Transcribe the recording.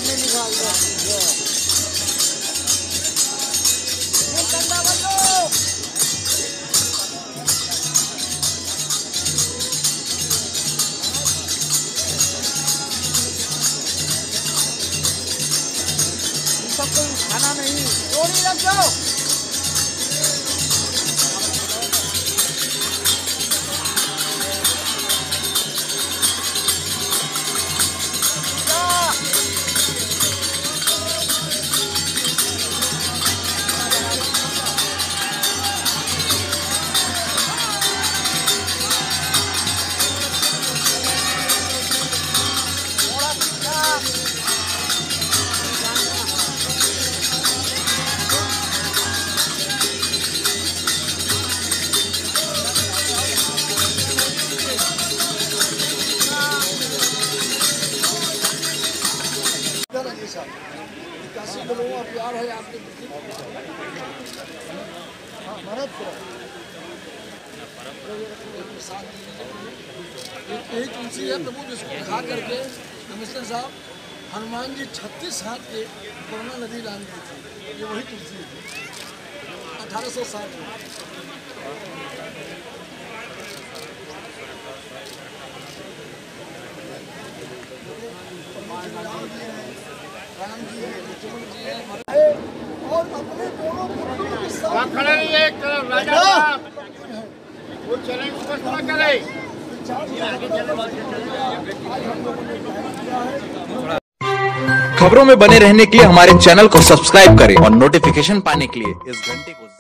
पानी निकाल दो। ये कंधा बंदो। सबको खाना नहीं, चोरी रख दो। प्यार है आपके यही तुलसी है प्रभु, जिसको खा करके कमिश्नर साहब हनुमान जी 36 हाथ के कोरोना नदी लान दी थी। ये वही तुलसी है 1860 में। राम जी है, लक्ष्मण जी है, और अपने दोनों पुत्रों के साथ खड़े रहिए एक तरफ। राजा साहब वो चैलेंज स्पष्ट न करे। खबरों में बने रहने के लिए हमारे चैनल को सब्सक्राइब करें और नोटिफिकेशन पाने के लिए इस घंटे को